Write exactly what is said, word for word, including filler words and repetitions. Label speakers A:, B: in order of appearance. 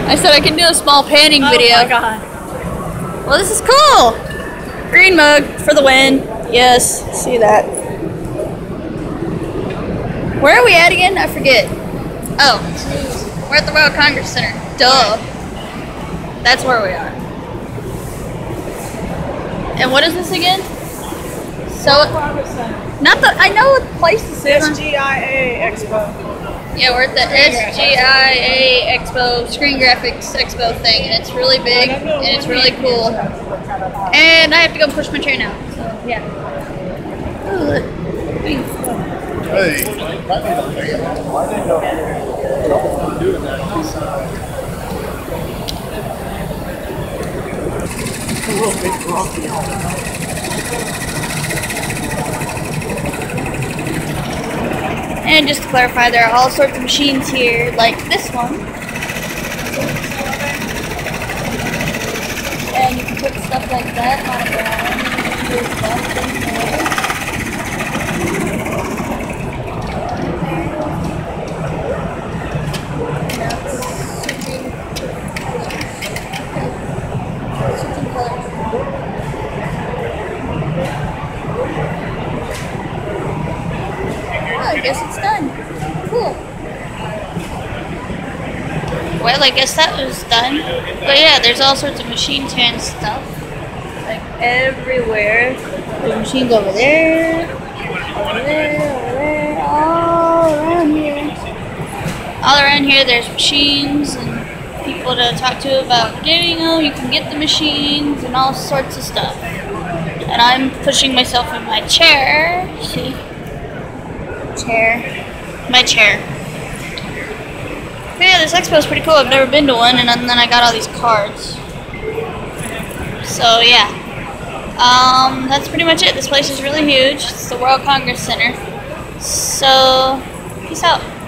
A: I said I can do a small panning
B: Oh
A: video.
B: my god.
A: Well, this is cool. Green mug for the win. Yes, see that. Where are we at again? I forget. Oh, we're at the World Congress Center. Duh. That's where we are. And what is this again? So, not the, I know what place this is.
B: S G I A Expo.
A: Yeah, we're at the S G I A Expo, Screen Graphics Expo thing, and it's really big, and it's really cool. And I have to go push my chair now, so yeah. Ooh.
C: Hey,
A: And just to clarify, there are all sorts of machines here, like this one. And you can put stuff like that on the ground. There's stuff in there. I guess it's done. Cool. Well, I guess that was done. But yeah, there's all sorts of machines here and stuff. Like everywhere. There's machines over there, over there, over there, all around here. All around here there's machines and people to talk to about getting them. You can get the machines and all sorts of stuff. And I'm pushing myself in my chair. See? Chair. My chair. But yeah, this expo is pretty cool. I've never been to one, and then I got all these cards. So yeah. Um, that's pretty much it. This place is really huge. It's the World Congress Center. So, peace out.